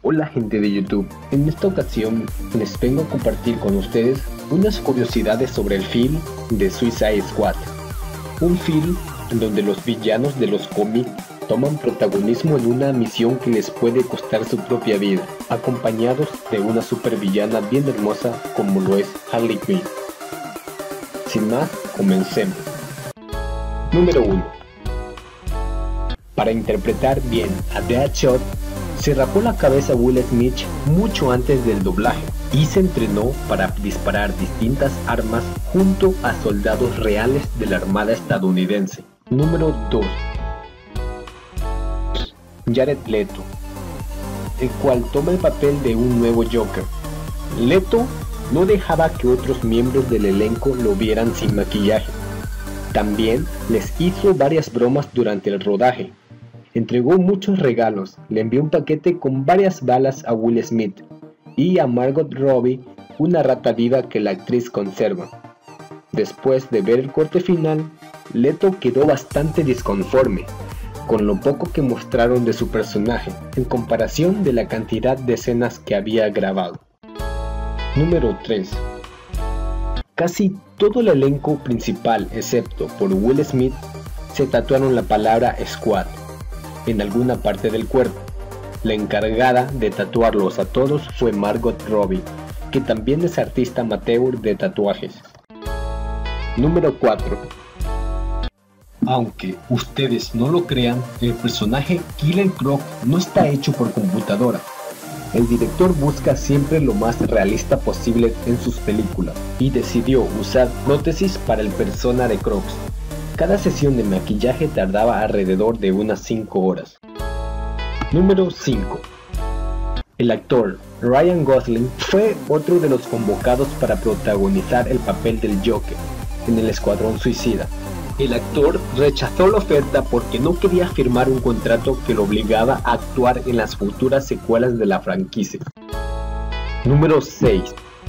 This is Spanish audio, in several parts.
Hola gente de YouTube, en esta ocasión les vengo a compartir con ustedes unas curiosidades sobre el film de Suicide Squad. Un film en donde los villanos de los cómics toman protagonismo en una misión que les puede costar su propia vida, acompañados de una supervillana bien hermosa como lo es Harley Quinn. Sin más, comencemos. Número 1. Para interpretar bien a Deadshot, se rapó la cabeza Will Smith mucho antes del doblaje y se entrenó para disparar distintas armas junto a soldados reales de la Armada estadounidense. Número 2. Jared Leto, el cual toma el papel de un nuevo Joker. Leto no dejaba que otros miembros del elenco lo vieran sin maquillaje. También les hizo varias bromas durante el rodaje. Entregó muchos regalos, le envió un paquete con varias balas a Will Smith y a Margot Robbie una rata viva que la actriz conserva. Después de ver el corte final, Leto quedó bastante disconforme con lo poco que mostraron de su personaje en comparación de la cantidad de escenas que había grabado. Número 3. Casi todo el elenco principal, excepto por Will Smith, se tatuaron la palabra Squad en alguna parte del cuerpo. La encargada de tatuarlos a todos fue Margot Robbie, que también es artista amateur de tatuajes. Número 4. Aunque ustedes no lo crean, el personaje Killer Croc no está hecho por computadora. El director busca siempre lo más realista posible en sus películas y decidió usar prótesis para el persona de Crocs. Cada sesión de maquillaje tardaba alrededor de unas 5 horas. Número 5. El actor Ryan Gosling fue otro de los convocados para protagonizar el papel del Joker en el Escuadrón Suicida. El actor rechazó la oferta porque no quería firmar un contrato que lo obligaba a actuar en las futuras secuelas de la franquicia. Número 6.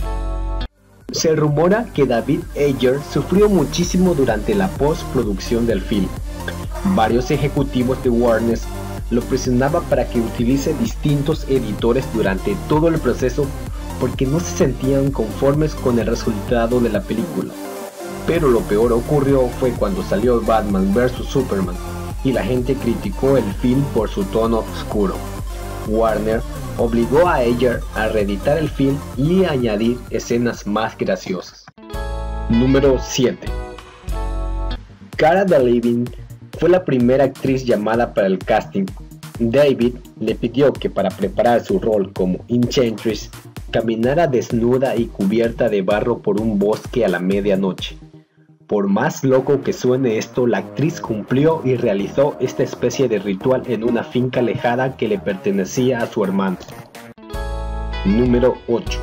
Se rumora que David Ayer sufrió muchísimo durante la postproducción del film. Varios ejecutivos de Warner lo presionaban para que utilice distintos editores durante todo el proceso porque no se sentían conformes con el resultado de la película. Pero lo peor ocurrió fue cuando salió Batman vs Superman y la gente criticó el film por su tono oscuro. Warner obligó a Ayer a reeditar el film y añadir escenas más graciosas. Número 7. Cara Delevingne fue la primera actriz llamada para el casting. David le pidió que para preparar su rol como Enchantress caminara desnuda y cubierta de barro por un bosque a la medianoche. Por más loco que suene esto, la actriz cumplió y realizó esta especie de ritual en una finca alejada que le pertenecía a su hermano. Número 8.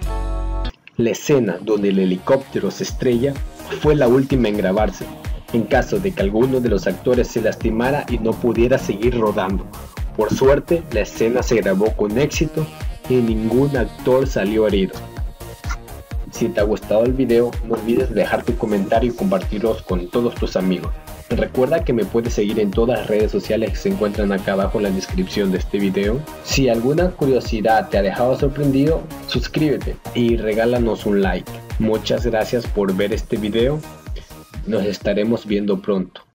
La escena donde el helicóptero se estrella fue la última en grabarse, en caso de que alguno de los actores se lastimara y no pudiera seguir rodando. Por suerte, la escena se grabó con éxito y ningún actor salió herido. Si te ha gustado el video, no olvides dejar tu comentario y compartirlos con todos tus amigos. Recuerda que me puedes seguir en todas las redes sociales que se encuentran acá abajo en la descripción de este video. Si alguna curiosidad te ha dejado sorprendido, suscríbete y regálanos un like. Muchas gracias por ver este video. Nos estaremos viendo pronto.